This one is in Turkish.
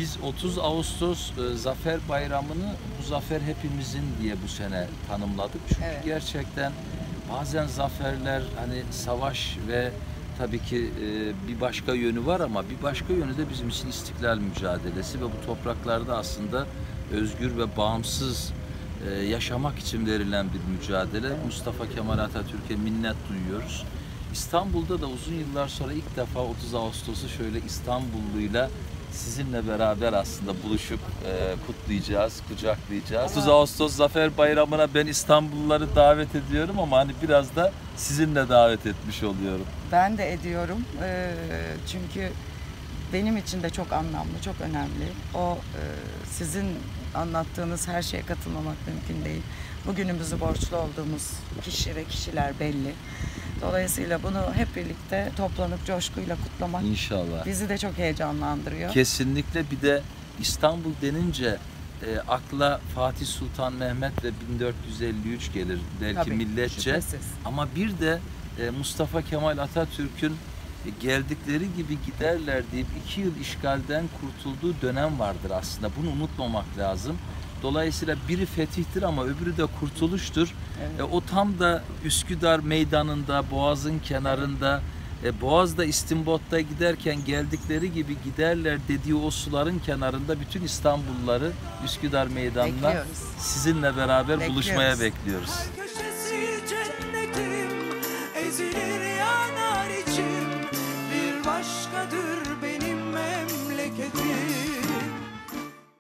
Biz 30 Ağustos Zafer Bayramı'nı bu zafer hepimizin diye bu sene tanımladık. Çünkü Evet. gerçekten bazen zaferler hani savaş ve tabii ki bir başka yönü var ama bir başka yönü de bizim için istiklal mücadelesi ve bu topraklarda aslında özgür ve bağımsız yaşamak için verilen bir mücadele. Mustafa Kemal Atatürk'e minnet duyuyoruz. İstanbul'da da uzun yıllar sonra ilk defa 30 Ağustos'u şöyle İstanbulluyla sizinle beraber aslında buluşup kutlayacağız, kucaklayacağız. 30 Ağustos Zafer Bayramı'na ben İstanbulluları davet ediyorum ama hani biraz da sizinle davet etmiş oluyorum. Ben de ediyorum. Çünkü benim için de çok anlamlı, çok önemli. Sizin anlattığınız her şeye katılmamak mümkün değil. Bugünümüzü borçlu olduğumuz kişi ve kişiler belli. Dolayısıyla bunu hep birlikte toplanıp coşkuyla kutlamak İnşallah. bizi de çok heyecanlandırıyor. Kesinlikle. Bir de İstanbul denince akla Fatih Sultan Mehmet ve 1453 gelir belki Tabii, milletçe. şüphesiz. Ama bir de Mustafa Kemal Atatürk'ün geldikleri gibi giderler deyip 2 yıl işgalden kurtulduğu dönem vardır aslında. Bunu unutmamak lazım. Dolayısıyla biri fetihtir ama öbürü de kurtuluştur. Evet. O tam da Üsküdar meydanında, Boğaz'ın kenarında, Boğaz'da İstimbot'ta giderken geldikleri gibi giderler dediği o suların kenarında bütün İstanbulluları Üsküdar meydanına Bekliyoruz. sizinle beraber Bekliyoruz. buluşmaya bekliyoruz.